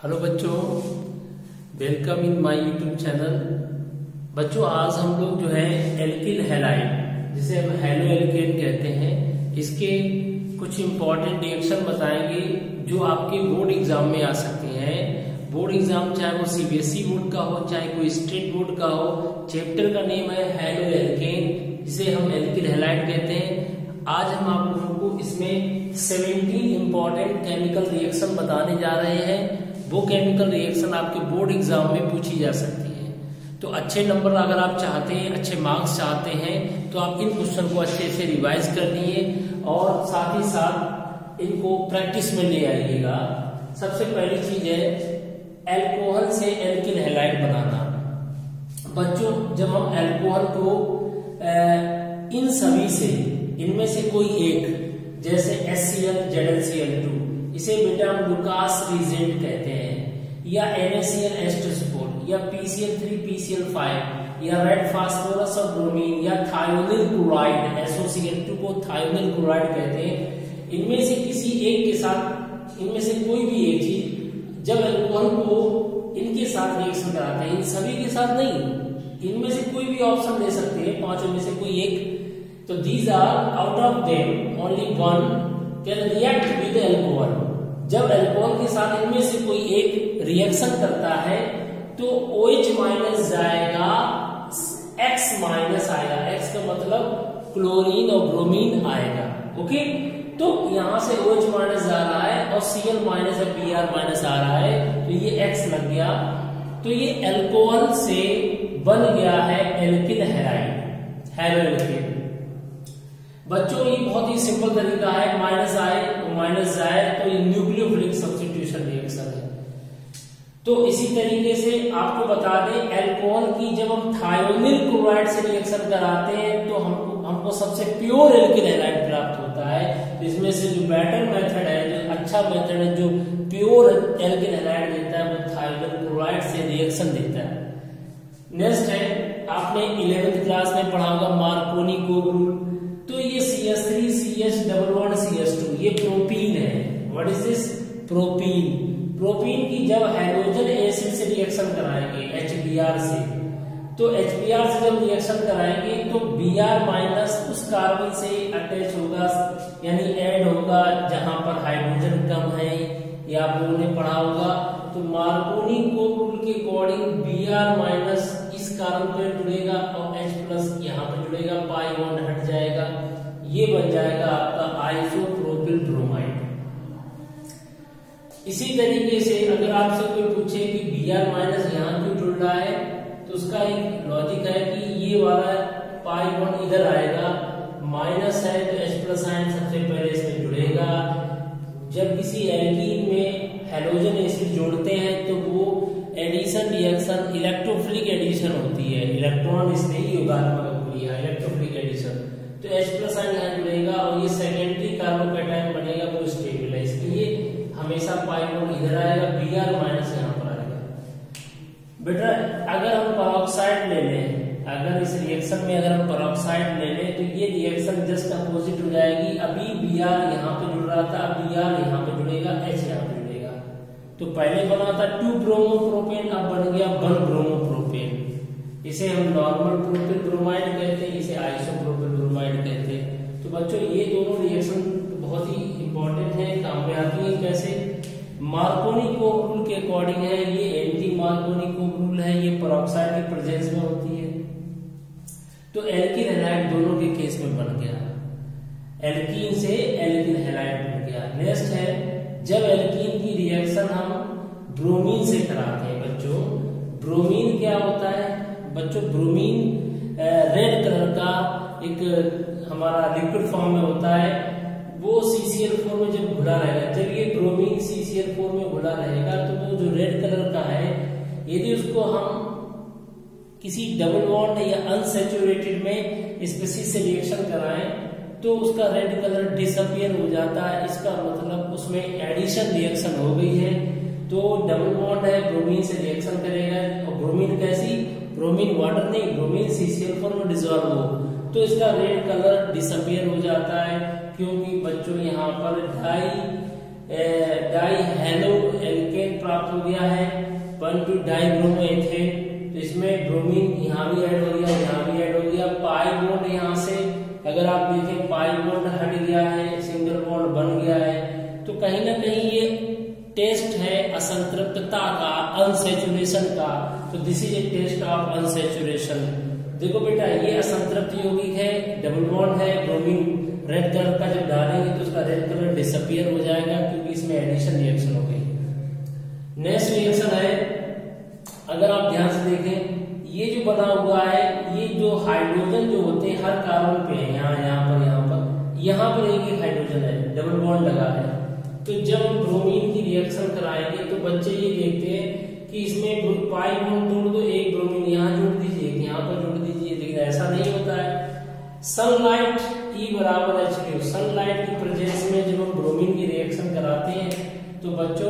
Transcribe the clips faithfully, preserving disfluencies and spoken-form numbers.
Hello बच्चों, welcome in my YouTube channel. बच्चों आज हम लोग जो है एल्किल हैलाइड जिसे हम हैलो एल्केन कहते हैं, इसके कुछ इम्पोर्टेंट रिएक्शन बताएंगे जो आपके बोर्ड एग्जाम में आ सकते हैं। बोर्ड एग्जाम चाहे वो सीबीएसई बोर्ड का हो चाहे कोई स्टेट बोर्ड का हो। चैप्टर का नेम है हैलो एल्केन, जिसे हम एल्किल हैलाइड कहते हैं। आज हम आप लोगों को इसमें सत्रह इम्पोर्टेंट केमिकल रिएक्शन बताने जा रहे हैं। वो केमिकल रिएक्शन आपके बोर्ड एग्जाम में पूछी जा सकती है। तो अच्छे नंबर अगर आप चाहते हैं, अच्छे मार्क्स चाहते हैं, तो आप इन क्वेश्चन को अच्छे से रिवाइज कर लिए और साथ ही साथ इनको प्रैक्टिस में ले आइएगा। सबसे पहली चीज है अल्कोहल से एल्किल हैलाइड बनाना। बच्चों जब हम अल्कोहल को इन सभी से, इनमें से कोई एक, जैसे H C L, Z L C L two, इसे बेटा हम लुकास रिजेंट कहते हैं, या N A C L ester या P C L three, P C L five, या रेड फास्फोरस और ब्रोमीन, या thionyl chloride, S O C L two को थायोनिल क्लोराइड कहते हैं। इनमें से किसी एक के साथ, इनमें से कोई भी एक चीज जब अल्कोहल को इनके साथ रिएक्शन कराते हैं, इन सभी के साथ नहीं, इनमें से कोई भी ऑप्शन ले सकते हैं, पांचों में से कोई एक। तो these are out of them only one can react with alcohol. जब अल्कोहल के साथ इनमें से कोई एक रिएक्शन करता है तो OH माइनस जाएगा, X माइनस आएगा। X का मतलब क्लोरीन और ब्रोमीन आएगा। ओके, तो यहां से OH माइनस जा रहा है और Cl माइनस है, Br माइनस आ रहा है, तो ये X लग गया। तो ये अल्कोहल से बन गया है एल्किल हैलाइड, हैलो एल्केन। बच्चों ये बहुत ही सिंपल तरीका है, माइनस आए तो माइनस जाए, तो ये न्यूक्लियोफिलिक सब्स्टिट्यूशन रिएक्शन है। तो इसी तरीके से आपको बता दें, अल्कोहल की जब हम थायोनिल क्लोराइड से रिएक्शन कराते हैं तो हमको हमको सबसे प्योर एल्किल हैलाइड प्राप्त होता है। तो इसमें से जो बेटर मेथड है, जो अच्छा मेथड है, जो प्योर एल्किल हैलाइड देता है, वो थायोनिल क्लोराइड से रिएक्शन देता है। नेक्स्ट है, आपने इलेवेंथ क्लास में पढ़ा होगा मार्कोनी कोव रूल। तो ये C H three C H double one C H two, ये प्रोपीन है। What is this? Propene. Propene की जब हाइड्रोजन एसिड से रिएक्शन कराएंगे एच बी आर से, तो एच बी आर से जब रिएक्शन कराएंगे तो बी आर माइनस उस कार्बन से अटैच होगा, यानी ऐड होगा जहां पर हाइड्रोजन कम है, ये आप लोगों ने पढ़ा होगा। तो मार्कोनी कोव रूल के अकॉर्डिंग बी आर माइनस इस कार्बन पर जुड़ेगा और H प्लस यहाँ पर जुड़ेगा, पाई बॉन्ड हट जाएगा, ये बन जाएगा आपका आइसोप्रोपिल ब्रोमाइड। इसी तरीके से अगर आपसे कोई पूछे कि Br माइनस यहाँ क्यों जुड़ रहा है, तो उसका एक लॉजिक है कि ये वाला पाई बॉन्ड इधर आएगा, माइनस है तो H प्लस आयन सबसे पहले इसमें जुड़ेगा। जब किसी एल्कीन में हैलोजन एसिड जोड़ते हैं तो वो एडिशन रिएक्शन इलेक्ट्रोफिलिक एडिशन होती है, इलेक्ट्रॉन इसने ही योगात्मक लिया, इलेक्ट्रोफिलिक एडिशन। तो H प्लस आयन यहाँ जुड़ेगा और ये सेकेंडरी कार्बोकैटायन बनेगा, वो स्टेबल है, इसलिए हमेशा पाई बॉन्ड इधर आएगा, Br माइनस यहाँ पर आएगा। बेटा अगर हम पेरोक्साइड ले लें, अगर इस रिएक्शन में अगर हम पेरोक्साइड ले लें तो ये रिएक्शन जस्ट अपोजिट हो जाएगी। अभी Br यहाँ पे जुड़ रहा था, अब Br यहाँ पे जुड़ेगा, H यहाँ पे जुड़ेगा। तो पहले बना था टू ब्रोमो प्रोपेन, अब बन गया वन ब्रोमो प्रोपेन। इसे हम नॉर्मल प्रोपिल ब्रोमाइड कहते हैं, इसे आइसोप्रोपिल ब्रोमाइड कहते हैं। तो बच्चों ये दोनों रिएक्शन बहुत ही इंपॉर्टेंट है, काम में आती है। कैसे? मार्कोनी कोव रूल के अकॉर्डिंग है, ये एंटी मार्कोनी कोव रूल है, ये पेरोक्साइड की प्रेजेंस में होती है। तो एल्किल हैलाइड दोनों के केस में बन गया, एल्कीन से एल्किल हैलाइड बन गया। नेक्स्ट है, जब एल्कीन की रिएक्शन हम ब्रोमीन से कराते हैं। बच्चों ब्रोमीन क्या होता है? बच्चों ब्रोमीन रेड कलर का एक हमारा लिक्विड फॉर्म में होता है, वो सी सी एल फोर में जब घुला रहेगा, जब ये bromine C C L four में घुला रहेगा तो वो जो रेड कलर का है, यदि उसको हम किसी डबल बॉन्ड या अनसैचुरेटेड में स्पीशीज से रिएक्शन कराएं तो उसका रेड कलर डिसअपियर हो जाता है। इसका मतलब उसमें एडिशन रिएक्शन हो गई है। तो डबल बॉन्ड है, ब्रोमीन से रिएक्शन करेगा, और ब्रोमीन कैसी? ब्रोमीन वाटर नहीं, bromine C C L four में डिसॉल्व हो, तो इसका रेड कलर डिसअपियर हो जाता है, क्योंकि बच्चों यहाँ पर ढाई डाई हेलो एल्केन प्राप्त हो गया है, one two di bromo ethane. तो इसमें ब्रोमीन यहाँ भी ऐड हो गया, यहाँ भी ऐड हो गया। पाई बॉन्ड यहाँ से अगर आप देखें पाई बॉन्ड हट गया है, सिंगल बॉन्ड बन गया है। तो कहीं ना कहीं ये टेस्ट है असंतृप्तता का, अनसैचुरेशन का। तो this is a test of unsaturation. देखो बेटा ये असंतृप्त यौगिक है, डबल बॉन्ड है, ब्रोमीन रेड कलर का जब डालेंगे तो उसका रेड कलर डिसअपियर हो जाएगा क्योंकि इसमें एडिशन रिएक्शन हो गई। नेक्स्ट रिएक्शन है, अगर आप ध्यान से देखें ये जो बना हुआ है, ये जो हाइड्रोजन जो होते हैं हर कार्बन पे है, यहाँ यहाँ पर यहाँ पर यहाँ पर एक एक हाइड्रोजन है, डबल बॉन्ड लगा है। तो जब हम ब्रोमीन की रिएक्शन कराएंगे तो बच्चे ये देखते हैं कि इसमें पाई बॉन्ड तोड़ दो, एक ब्रोमीन यहाँ जोड़ दीजिए, यहाँ पर जोड़ दीजिए, लेकिन ऐसा नहीं होता है। सनलाइट ई बराबर एच क्यू, सनलाइट की प्रेजेंस में जब हम ब्रोमीन की रिएक्शन कराते हैं तो बच्चों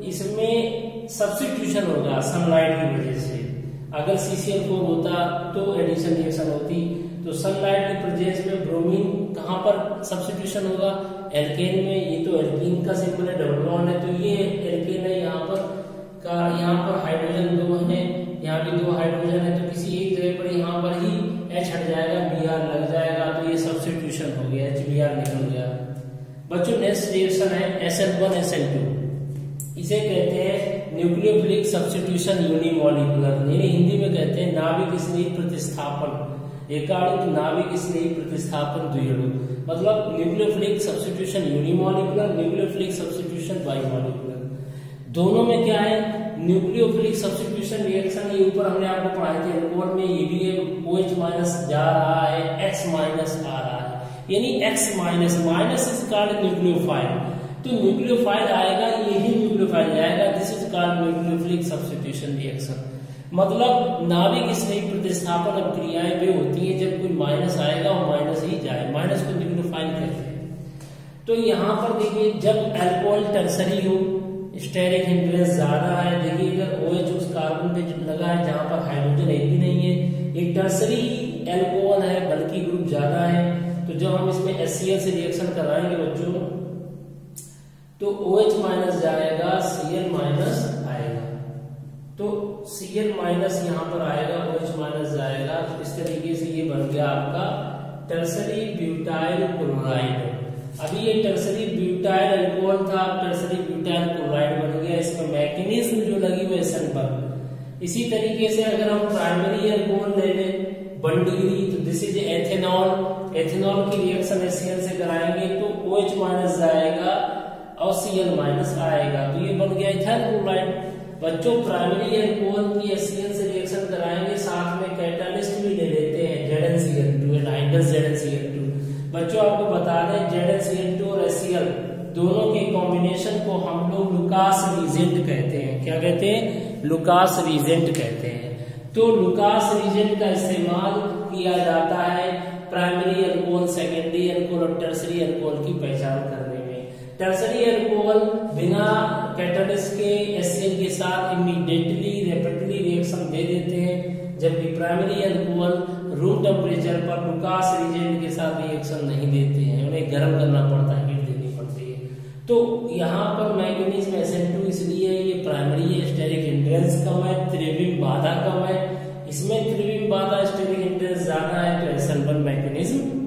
इसमें सब्स्टिट्यूशन होगा सनलाइट की वजह से। अगर सी सी एल फोर होता तो एडिशन रिएक्शन होती। तो सनलाइट की प्रेजेंस में ब्रोमीन कहाँ पर सब्स्टिट्यूशन होगा, एल्केन में। ये तो एल्कीन का सिंबल है, डबल बॉन्ड है, तो ये एल्केन है, यहाँ पर का यहाँ पर हाइड्रोजन दो है, यहाँ भी दो हाइड्रोजन है, तो किसी एक जगह पर यहाँ पर ही एच हट जाएगा, बी आर लग जाएगा, तो ये सब्स्टिट्यूशन हो गया, एच बी आर निकल गया। बच्चों नेक्स्ट रिएक्शन है S L one S L two. इसे कहते हैं न्यूक्लियोफिलिक सब्स्टिट्यूशन यूनिमॉलिक्यूलर, यानी हिंदी में कहते हैं नाभिक स्नेही प्रतिस्थापन। एकाणु नाभिक स्नेही प्रतिस्थापन द्विअणु, मतलब nucleophilic substitution unimolecular, nucleophilic substitution bimolecular. दोनों में क्या है, न्यूक्लियोफिलिक सब्स्टिट्यूशन रिएक्शन ये ऊपर हमने आपको पढ़ाए थे अल्कोहल में, ये भी है OH माइनस जा रहा है, X माइनस आ रहा है, यानी X minus minus is called nucleophile. तो न्यूक्लियोफाइल आएगा, यही न्यूक्लियोफाइल जाएगा, this is called nucleophilic substitution reaction. मतलब नाभिक स्नेही प्रतिस्थापन क्रियाएं वे होती है जब कोई माइनस आएगा और माइनस ही जाए, माइनस को न्यूक्लियोफाइल कहते हैं। तो यहाँ पर देखिए जब अल्कोहल टर्सरी हो, स्टेरिक हिंड्रेंस ज्यादा है, देखिए अगर OH उस कार्बन पे लगा है जहां पर हाइड्रोजन एक भी नहीं है, एक टर्सरी अल्कोहल है बल्कि ग्रुप ज्यादा है। तो जब हम इसमें HCl से रिएक्शन कराएंगे बच्चों तो OH माइनस जाएगा, Cl माइनस आएगा, तो Cl माइनस यहाँ पर आएगा, OH माइनस जाएगा। तो इस तरीके से ये बन गया आपका टर्सरी ब्यूटाइल क्लोराइड। अभी ये टर्सरी ब्यूटाइल अल्कोहल था, टर्सरी ब्यूटाइल क्लोराइड बन गया। इसमें मैकेनिज्म जो लगी हुई है सनबर्न। इसी तरीके से अगर हम प्राइमरी अल्कोहल ले लें वन डिग्री, तो दिस इज एथेनॉल। एथेनॉल की रिएक्शन HCl से कराएंगे तो OH माइनस जाएगा और Cl माइनस आएगा, तो ये बन गया इथाइल क्लोराइड। बच्चों प्राइमरी अल्कोहल की HCl से रिएक्शन कराएंगे, साथ में कैटालिस्ट भी ले लेते हैं Z N C L two, hydrous Z N C L two. बच्चों आपको बता दें Z N C L two और HCl दोनों के कॉम्बिनेशन को हम लोग लुकास रीजेंट कहते हैं। क्या कहते हैं, लुकास रीजेंट कहते हैं। तो लुकास रीजेंट का इस्तेमाल किया जाता है प्राइमरी अल्कोहल, सेकेंडरी अल्कोहल और टर्सरी अल्कोहल की पहचान करने में। टर्सरी अल्कोहल बिना कैटालिस्ट के HCl के साथ इमीडिएटली रैपिडली रिएक्शन दे देते हैं, जबकि प्राइमरी अल्कोहल रूम टेम्परेचर पर लुकास रीजेंट के साथ रिएक्शन नहीं देते हैं, उन्हें गर्म करना पड़ता है, हीट देनी पड़ती है। तो यहाँ पर मैंगनीज में एस एन टू इसलिए ये प्राइमरी है, स्टेरिक हिंड्रेंस कम है, त्रिविम बाधा कम है। इसमें त्रिविम बाधा स्टेरिक हिंड्रेंस ज्यादा है तो एस एन वन मैकेनिज्म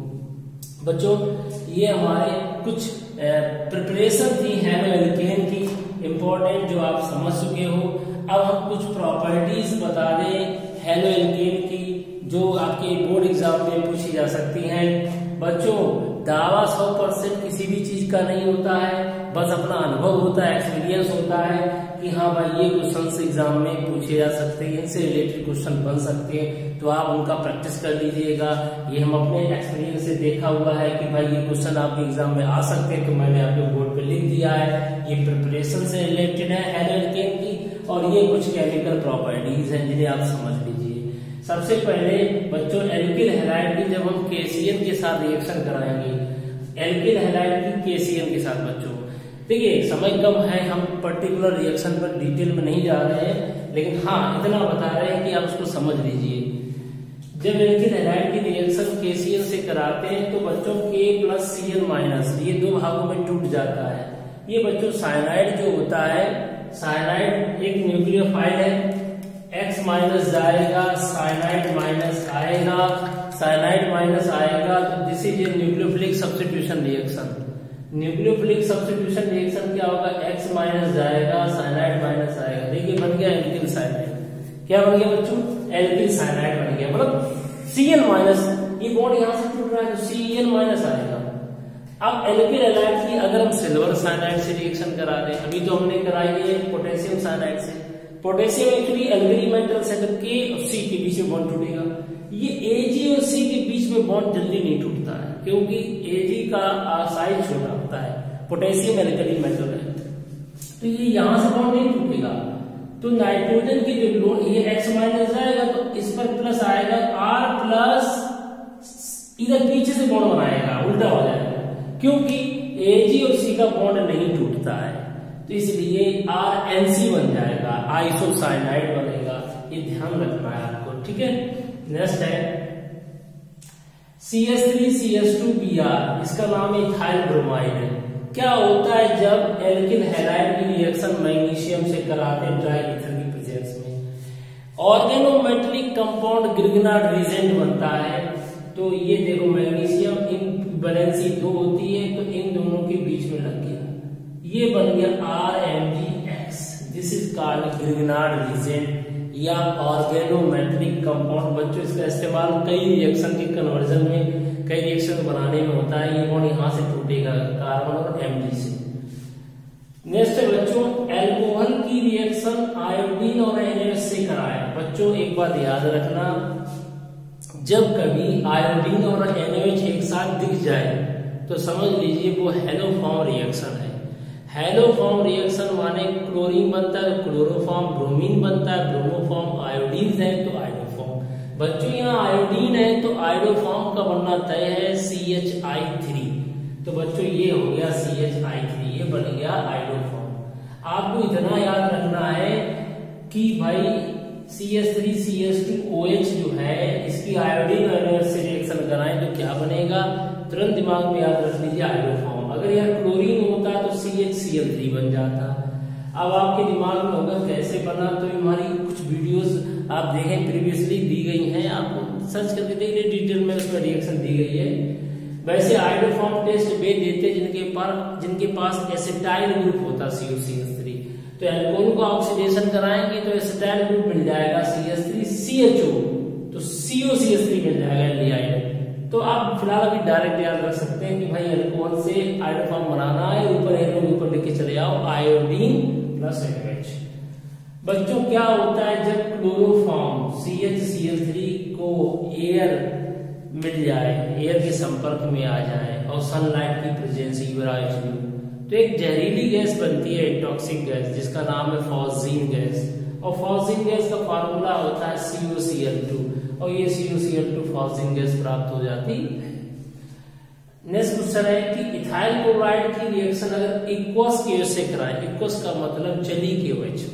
होगी। बच्चों ये हमारे कुछ प्रिपरेशन थी हेलो एल्केन की इंपॉर्टेंट, जो आप समझ चुके हो। अब हम कुछ प्रॉपर्टीज बता दें हेलो एल्केन की, जो आपके बोर्ड एग्जाम में पूछी जा सकती हैं। बच्चों दावा सौ परसेंट किसी भी चीज का नहीं होता है, बस अपना अनुभव होता है, एक्सपीरियंस होता है कि हाँ भाई ये क्वेश्चन एग्जाम में पूछे जा सकते हैं, इनसे रिलेटेड क्वेश्चन बन सकते हैं, तो आप उनका प्रैक्टिस कर लीजिएगा। ये हम अपने एक्सपीरियंस से देखा हुआ है कि भाई ये क्वेश्चन आपके एग्जाम में आ सकते हैं, तो मैंने आपके बोर्ड पे लिख दिया है। ये प्रिपरेशन से रिलेटेड है हेलो एल्केन की, और ये कुछ केमिकल प्रॉपर्टीज हैं जिन्हें आप समझ लीजिए। सबसे पहले बच्चों एल्किल हैलाइड की जब हम केसीएल के साथ रिएक्शन कराएंगे, एल्किल हैलाइड की केसीएल के साथ बच्चों, देखिए समय कम है, हम पर्टिकुलर रिएक्शन पर डिटेल में नहीं जा रहे हैं, लेकिन हाँ इतना बता रहे हैं कि आप उसको समझ लीजिए। जब एल्किल हैलाइड की रिएक्शन केसीएल से कराते हैं तो बच्चों के प्लस सीएल माइनस ये दो भागों में टूट जाता है, ये बच्चों साइनाइड जो होता है, साइनाइड एक न्यूक्लियोफाइल है, X माइनस जाएगा, साइनाइड माइनस आएगा, साइनाइड माइनस आएगा, तो this is a nucleophilic substitution reaction. Nucleophilic substitution reaction क्या होगा, X माइनस जाएगा, साइनाइड माइनस आएगा, देखिए बन गया एल्किल साइनाइड। क्या बन गया बच्चों, एल्किल साइनाइड बन गया, मतलब Cl माइनस, ये बॉन्ड यहां से टूट रहा है तो Cl माइनस आएगा। अब एल्किल हैलाइड की अगर हम सिल्वर साइनाइड से रिएक्शन करा दें, अभी तो हमने कराई है पोटेशियम साइनाइड से, पोटेशियम एक्चुअली एल्कली मेटल्स है, तो K और C के बीच में बॉन्ड टूटेगा। ये Ag और C के बीच में बॉन्ड जल्दी नहीं टूटता है, क्योंकि Ag का साइज छोटा होता है, पोटेशियम एल्कली मेटल है, तो ये यहां से बॉन्ड नहीं टूटेगा। तो नाइट्रोजन की जो लोन, ये X माइनस जाएगा तो इस पर प्लस आएगा, R प्लस इधर पीछे से बॉन्ड बनाएगा, उल्टा हो जाएगा, क्योंकि Ag और C का बॉन्ड नहीं टूटता है, तो इसलिए आर एन सी बन जाएगा, आइसोसाइनाइड बनेगा। ये ध्यान रखना है आपको, ठीक है। नेक्स्ट है C H three C H two B R, इसका नाम इथाइल ब्रोमाइड है। क्या होता है जब एल्किल हैलाइड की रिएक्शन मैग्नीशियम से कराते हैं ड्राई ईथर की प्रेजेंस में, ऑर्गेनोमेटेलिक कंपाउंड ग्रिग्नार्ड रीजेंट बनता है। तो ये देखो मैग्नीशियम इन वैलेंसी दो होती है, तो इन दोनों के बीच में लग गया, ये बन गया R M G X, this is called Grignard reagent या ऑर्गेनोमेटेलिक कंपाउंड। बच्चों इसका इस्तेमाल कई रिएक्शन के कन्वर्जन में, कई रिएक्शन बनाने में होता है। ये बॉन्ड यहां से टूटेगा कार्बन और एमजी से। नेक्स्ट है बच्चों एल्कोहल की रिएक्शन आयोडीन और एनएच से कराए। बच्चों एक बात याद रखना, जब कभी आयोडीन और एनएच एक साथ दिख जाए तो समझ लीजिए वो हेलोफॉर्म रिएक्शन है। हेलोफॉर्म रिएक्शन माने क्लोरीन बनता है, क्लोरोफॉर्म, ब्रोमीन बनता है, ब्रोमोफॉर्म, आयोडीन है तो आयोडोफॉर्म। बच्चों यहाँ आयोडीन है तो आयोडोफॉर्म का बनना तय है सी एच आई थ्री, तो बच्चों ये हो गया सी एच आई थ्री, ये बन गया आयोडोफॉर्म। आपको इतना याद रखना है कि भाई C H three C H two O H जो है, इसकी आयोडीन और से रिएक्शन कराएं तो क्या बनेगा, तुरंत दिमाग में याद रख लीजिए आयोडोफॉर्म। अगर यार क्लोरीन होता तो C H C L three बन जाता। अब आपके दिमाग में होगा कैसे बना, तो हमारी कुछ वीडियोस आप देखें प्रीवियसली दी गई हैं, आप सर्च करके देख लीजिए, डिटेल में उसमें रिएक्शन दी गई है। वैसे आयोडोफॉर्म टेस्ट वे देते जिनके पास जिनके पास एसिटाइल ग्रुप होता C O C H three, तो एल्कोहल को ऑक्सीडेशन कराएंगे तो एसिटाइल ग्रुप मिल जाएगा C H three C H O, तो C O C H three मिल जाएगा एल्डिहाइड। तो आप फिलहाल अभी डायरेक्ट याद रख सकते हैं कि भाई अल्कोहल से आयोडोफॉर्म बनाना है, ऊपर एरो ऊपर लेके चले आओ आयोडीन प्लस एनएच। बच्चों क्या होता है जब chloroform C H C L three को एयर मिल जाए, एयर के संपर्क में आ जाए और सनलाइट की प्रेजेंस यूराइज, तो एक जहरीली गैस बनती है, टॉक्सिक गैस, जिसका नाम है फॉस्जीन गैस। और फॉस्जीन गैस का फार्मूला होता है C O C L two, और ये C O C L two phosgene gas प्राप्त हो जाती है। नेक्स्ट क्वेश्चन है कि इथाइल क्लोराइड की रिएक्शन अगर इक्वस केओएच से कराएं, इक्वस का मतलब जली केओएच।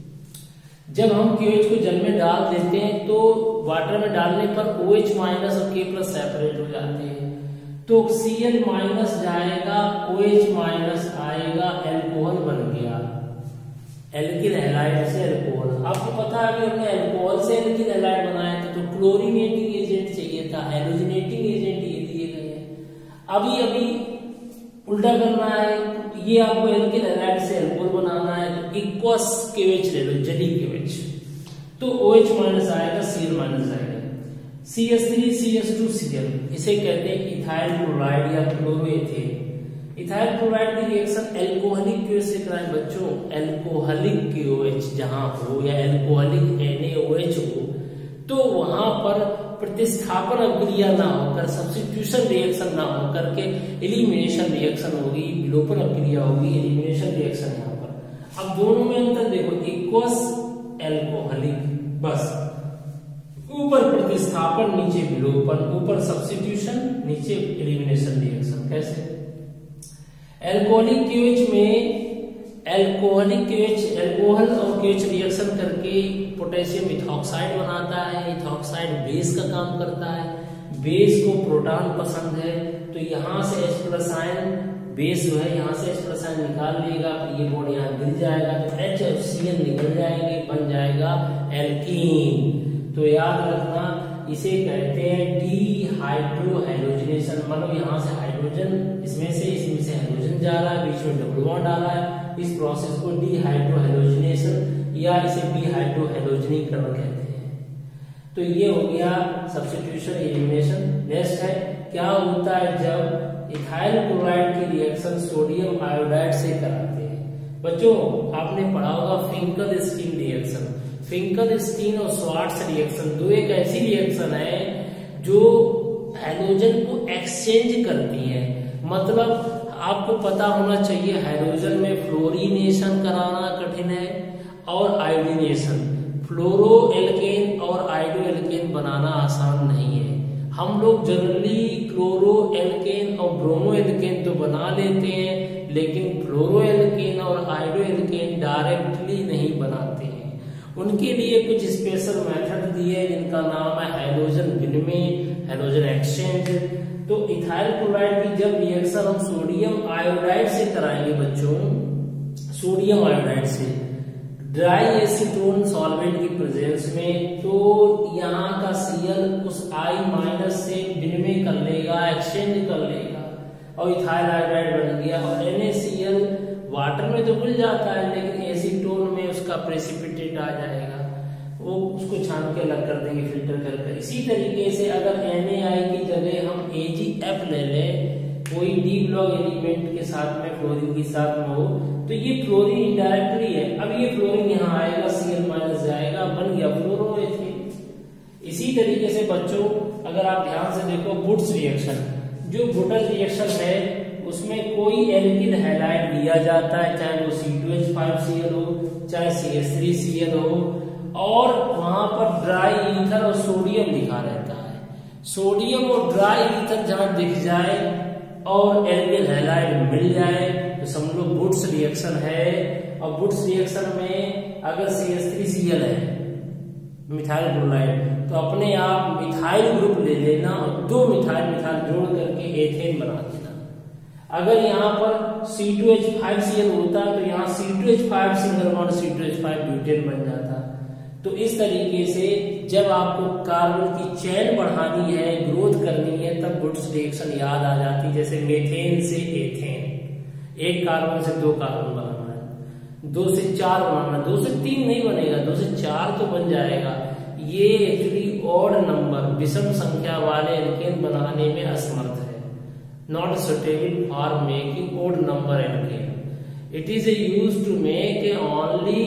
जब हम केओएच को जल में डाल देते हैं तो वाटर में डालने पर OH माइनस और K प्लस सेपरेट हो जाते हैं, तो Cl माइनस जाएगा, OH माइनस आएगा, एल्कोहल बन गया, एल्किल हैलाइड से एल्कोहल। आपको पता है अभी हमने एल्कोहल से एल्किल हैलाइड बनाया था, तो क्लोरीनेटिंग एजेंट चाहिए था, हेलोजिनेटिंग एजेंट ये दिए गए हैं। अभी अभी उल्टा करना है, ये आपको एल्किल हैलाइड से एल्कोहल बनाना है, तो इक्वस केओएच ले लो, जली केओएच, तो OH माइनस आएगा, Cl माइनस आएगा, C H three C H two C L, इसे कहते हैं इथाइल क्लोराइड या क्लोरोएथेन। इथाइल क्लोराइड की रिएक्शन एल्कोहलिक केओएच से कराएं बच्चों, एल्कोहलिक केओएच जहां हो या alcoholic N A O H हो, तो वहां पर प्रतिस्थापन अभिक्रिया ना होकर, सब्स्टिट्यूशन रिएक्शन ना होकर के एलिमिनेशन रिएक्शन होगी, विलोपन अभिक्रिया होगी, एलिमिनेशन रिएक्शन यहाँ पर। अब दोनों में अंतर देखो, इक्वस एल्कोहलिक, बस ऊपर प्रतिस्थापन नीचे विलोपन, ऊपर सब्स्टिट्यूशन नीचे एलिमिनेशन रिएक्शन। कैसे? एल्कोहलिक केओएच में एल्कोहलिक केओएच एल्कोहल और केओएच रिएक्शन करके पोटेशियम इथॉक्साइड बनाता है, इथॉक्साइड बेस का काम करता है, बेस को प्रोटॉन पसंद है, तो यहां से H प्लस आयन बेस जो है यहाँ से एच प्लस आयन निकाल लेगा, ये बॉन्ड यहाँ गिर जाएगा तो एच और सी एन निकल जाएंगे, बन जाएगा एल्कीन। तो याद रखना इसे कहते हैं डीहाइड्रोहैलोजिनेशन। मतलब यहाँ से हाइड्रोजन इसमें से इसमें से हाइड्रोजन जा रहा है, बीच में डबल बॉन्ड आ रहा है, इस प्रोसेस को डीहाइड्रोहैलोजिनेशन या इसे डीहाइड्रोहैलोजनीकरण कहते हैं। तो ये हो गया सब्स्टिट्यूशन एलिमिनेशन। नेक्स्ट है क्या होता है जब इथाइल क्लोराइड की रिएक्शन सोडियम आयोडाइड से कराते हैं। बच्चों आपने पढ़ा होगा फिंकल-स्टीन रिएक्शन। फिंकल-स्टीन और स्वार्ट्ज रिएक्शन दो एक ऐसी रिएक्शन है जो हाइड्रोजन को एक्सचेंज करती है। मतलब आपको पता होना चाहिए हाइड्रोजन में फ्लोरीनेशन कराना कठिन है और आयोडीनेशन। फ्लोरो एल्केन और आयोडो एल्केन बनाना आसान नहीं है। हम लोग जनरली क्लोरो एल्केन और ब्रोमो एल्केन तो बना लेते हैं, लेकिन फ्लोरो एल्केन और आयोडो एल्केन डायरेक्टली नहीं बनाते हैं। उनके लिए कुछ स्पेशल मेथड दिए जिनका नाम है हाइड्रोजन विनिमय, हाइड्रोजन एक्सचेंज। तो इथाइल क्लोराइड की जब रिएक्शन हम सोडियम आयोडाइड से कराएंगे बच्चों, सोडियम आयोडाइड से ड्राई एसीटोन सॉल्वेंट की प्रेजेंस में, तो यहाँ का Cl उस I माइनस से विनिमय कर लेगा, एक्सचेंज कर लेगा और इथाइल आयोडाइड बन गया। और NaCl वाटर में तो घुल जाता है लेकिन एसीटोन में उसका प्रेसिपिटेट आ जाएगा, वो उसको छान के अलग कर देंगे फिल्टर कर कर। इसी तरीके से अगर NaI की जगह हम AgF ले लें कोई डी ब्लॉक एलिमेंट के साथ में, फ्लोरीन के साथ में हो, तो ये फ्लोरीन इनडायरेक्टली है। अब ये फ्लोरीन यहाँ आएगा, Cl माइनस जाएगा, बन गया फ्लोरोएथेन। इसी तरीके से बच्चों अगर आप ध्यान से देखो बुट्स रिएक्शन, जो बुटल रिएक्शन है उसमें कोई एल्किल हैलाइड दिया जाता है, चाहे वो C two H five C L हो, चाहे C H three C L हो, और वहां पर ड्राई ईथर और सोडियम लिखा रहता है। सोडियम और ड्राई ईथर जहां दिख जाए और एल्किल हैलाइड मिल जाए तो समझ लो बुट्स रिएक्शन है। और बुट्स रिएक्शन में अगर C H three C L है मिथाइल क्लोराइड, तो अपने आप मिथाइल ग्रुप ले लेना और दो मिथाइल मिथाइल जोड़ करके एथेन बना देना। अगर यहाँ पर C two H five C L होता तो यहाँ C two H five single bond C two H five butane बन जाता। तो इस तरीके से जब आपको कार्बन की चेन बढ़ानी है, ग्रोथ करनी है, तब बुट्स रिएक्शन याद आ जाती है। जैसे मेथेन से एथेन, एक कार्बन से दो कार्बन बनाना है, दो से चार बनाना, दो से तीन नहीं बनेगा, दो से चार तो बन जाएगा। ये एक्चुअली ऑड नंबर विषम संख्या वाले एल्केन बनाने में असमर्थ है, not suitable for making odd number alkane. It is used to make a only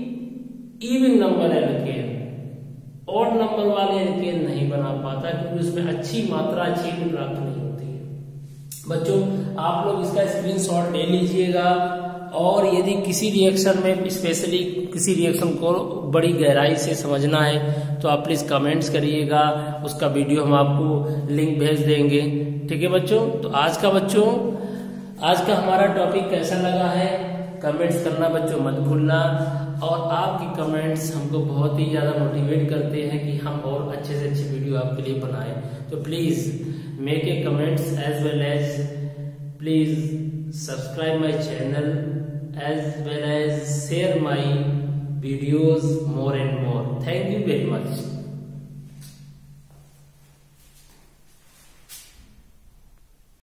even number alkane. Odd number वाले एल्केन नहीं बना पाता क्योंकि उसमें अच्छी मात्रा अच्छी प्राप्त नहीं होती है। बच्चों आप लोग इसका स्क्रीनशॉट ले लीजिएगा, और यदि किसी रिएक्शन में स्पेशली किसी रिएक्शन को बड़ी गहराई से समझना है तो आप प्लीज कमेंट्स करिएगा, उसका वीडियो हम आपको लिंक भेज देंगे। ठीक है बच्चों, तो आज का बच्चों आज का हमारा टॉपिक कैसा लगा है कमेंट्स करना बच्चों मत भूलना। और आपकी कमेंट्स हमको बहुत ही ज्यादा मोटिवेट करते हैं कि हम और अच्छे से अच्छे वीडियो आपके लिए बनाएं। तो please make a comments as well as please subscribe my channel as well as share my videos more and more. Thank you very much.